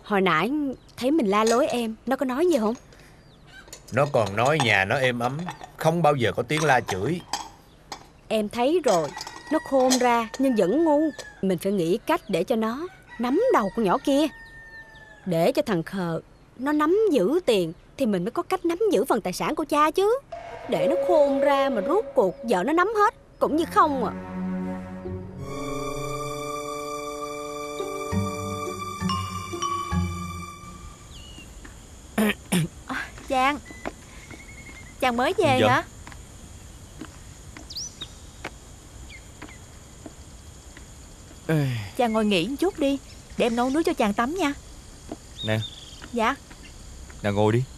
Hồi nãy thấy mình la lối em, nó có nói gì không? Nó còn nói nhà nó êm ấm, không bao giờ có tiếng la chửi. Em thấy rồi, nó khôn ra nhưng vẫn ngu. Mình phải nghĩ cách để cho nó nắm đầu con nhỏ kia. Để cho thằng khờ nó nắm giữ tiền thì mình mới có cách nắm giữ phần tài sản của cha chứ. Để nó khôn ra mà rốt cuộc vợ nó nắm hết cũng như không à. Chàng mới về hả? Chàng ngồi nghỉ một chút đi, để em nấu nước cho chàng tắm nha. Nè. Dạ. Nè ngồi đi.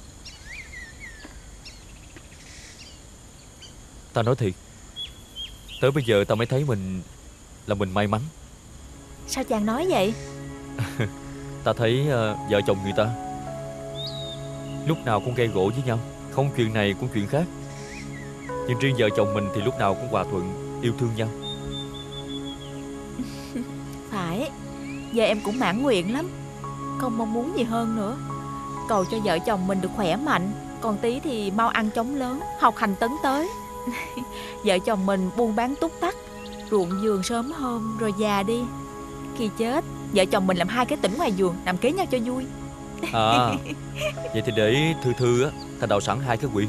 Tao nói thiệt, tới bây giờ tao mới thấy mình may mắn. Sao chàng nói vậy? Tao thấy vợ chồng người ta lúc nào cũng gây gổ với nhau, không chuyện này cũng chuyện khác. Nhưng riêng vợ chồng mình thì lúc nào cũng hòa thuận, yêu thương nhau. Phải, giờ em cũng mãn nguyện lắm, không mong muốn gì hơn nữa. Cầu cho vợ chồng mình được khỏe mạnh, còn tí thì mau ăn chóng lớn, học hành tấn tới. Vợ chồng mình buôn bán túc tắc, ruộng vườn sớm hôm rồi già đi. Khi chết, vợ chồng mình làm 2 cái tỉnh ngoài vườn, nằm kế nhau cho vui. À, vậy thì để Thư Thư á, ta đào sẵn 2 cái quyệt.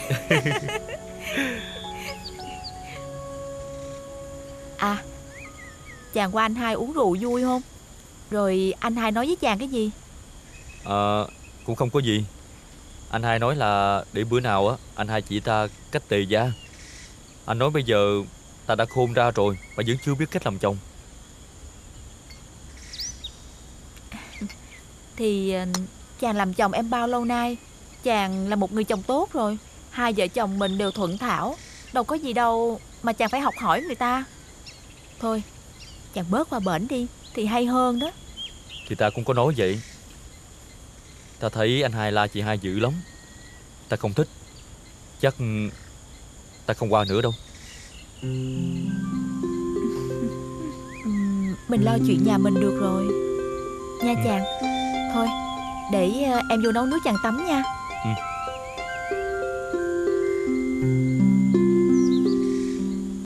À, chàng qua anh hai uống rượu vui không? Rồi anh hai nói với chàng cái gì? Cũng không có gì. Anh hai nói là để bữa nào á, anh hai chỉ ta cách tề gia. Anh nói bây giờ ta đã khôn ra rồi mà vẫn chưa biết cách làm chồng. Thì chàng làm chồng em bao lâu nay, chàng là một người chồng tốt rồi. 2 vợ chồng mình đều thuận thảo, đâu có gì đâu mà chàng phải học hỏi người ta. Thôi, chàng bớt qua bển đi thì hay hơn đó. Thì ta cũng có nói vậy. Ta thấy anh hai la chị hai dữ lắm, ta không thích. Chắc ta không qua nữa đâu. Mình lo chuyện nhà mình được rồi nha chàng. Thôi, để em vô nấu nước chàng tắm nha.